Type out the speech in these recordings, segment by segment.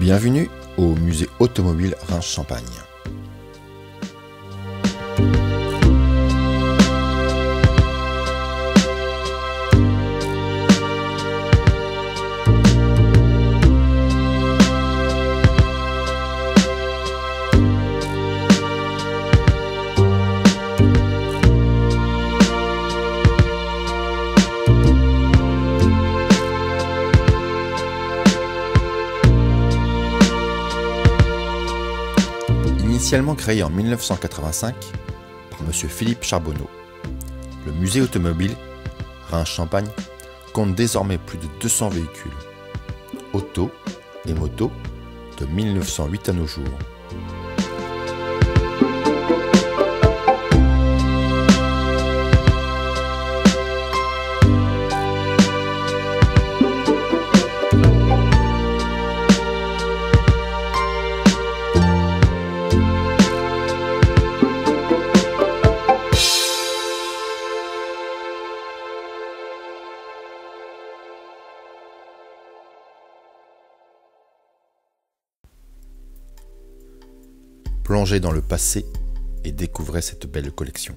Bienvenue au musée automobile Reims-Champagne. Initialement créé en 1985 par M. Philippe Charbonneau, le musée automobile Reims-Champagne compte désormais plus de 200 véhicules, auto et moto, de 1908 à nos jours. Plongez dans le passé et découvrez cette belle collection.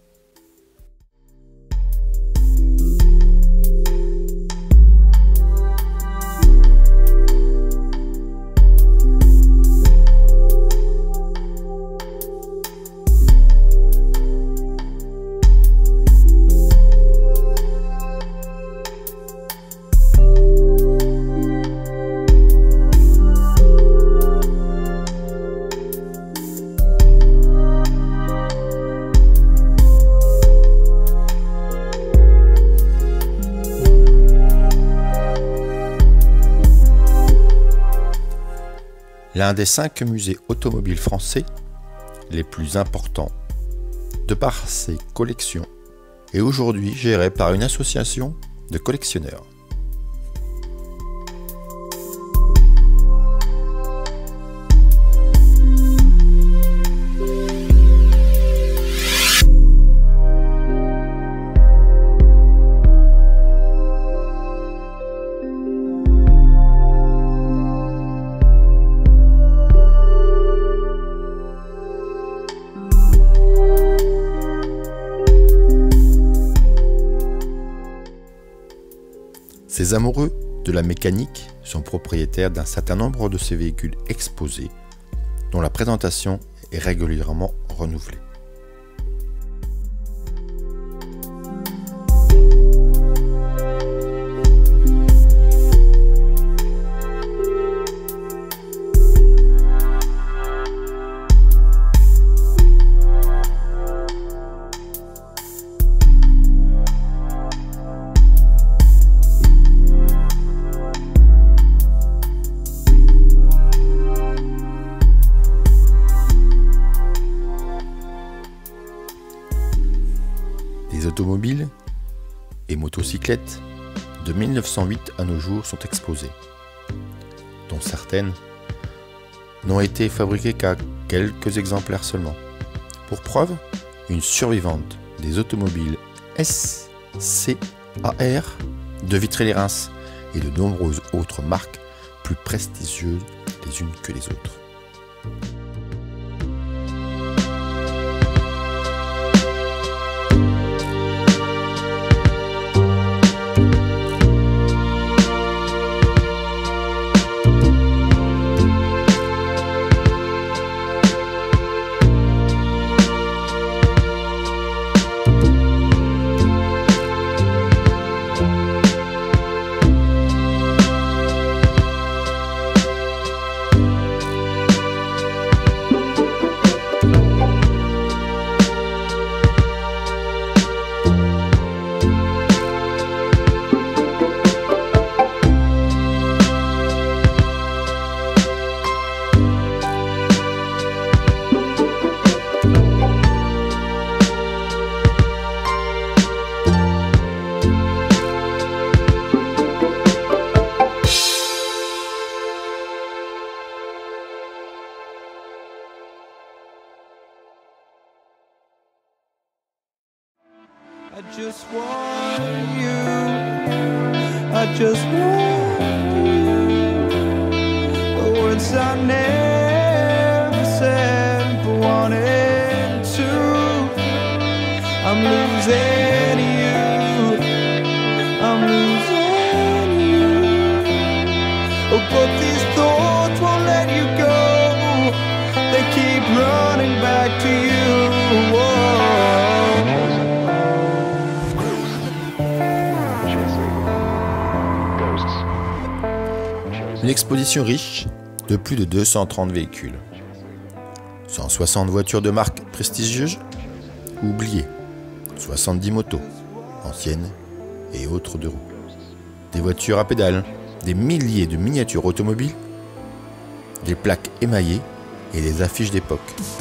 L'un des 5 musées automobiles français les plus importants de par ses collections est aujourd'hui géré par une association de collectionneurs. Ces amoureux de la mécanique sont propriétaires d'un certain nombre de ces véhicules exposés, dont la présentation est régulièrement renouvelée. Les automobiles et motocyclettes de 1908 à nos jours sont exposées, dont certaines n'ont été fabriquées qu'à quelques exemplaires seulement. Pour preuve, une survivante des automobiles SCAR de Vitry-les-Reims et de nombreuses autres marques plus prestigieuses les unes que les autres. I just want you. I just want you. words I never said but wanted to. I'm losing you, I'm losing you. Oh, but these thoughts won't let you go. They keep running back to you. Une exposition riche de plus de 230 véhicules. 160 voitures de marque prestigieuses ou oubliées. 70 motos, anciennes et autres de roues. Des voitures à pédales, des milliers de miniatures automobiles, des plaques émaillées et des affiches d'époque.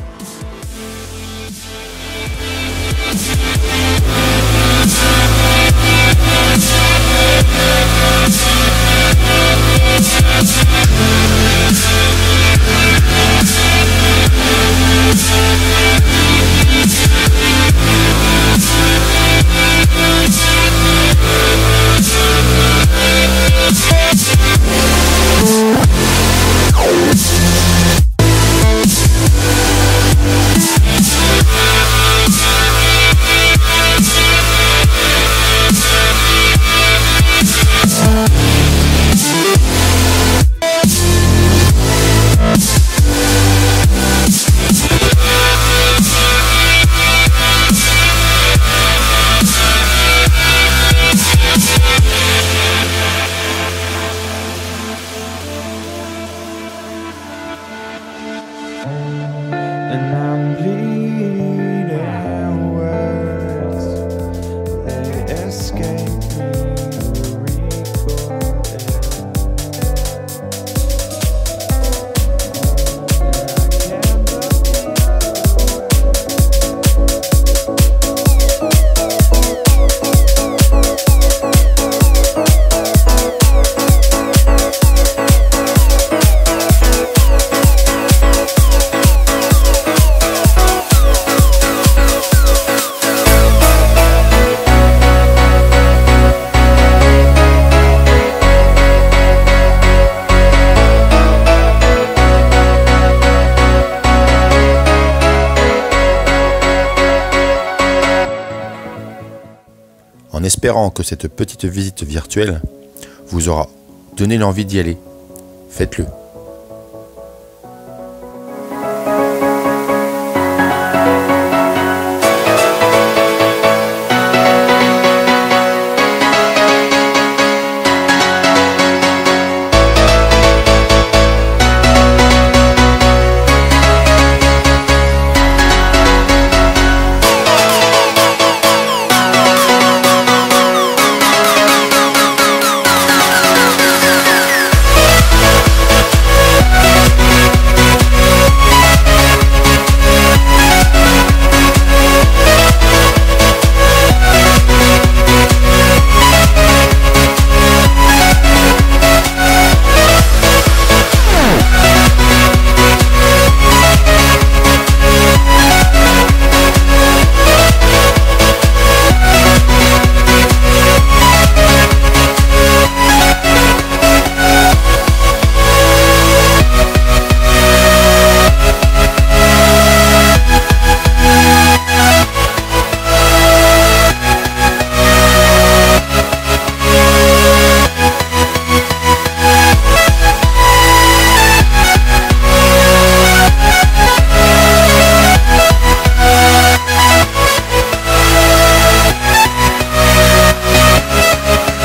And I'm bleeding words, they escape me, recorded. En espérant que cette petite visite virtuelle vous aura donné l'envie d'y aller, faites-le.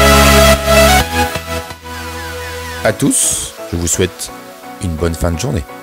À tous, je vous souhaite une bonne fin de journée.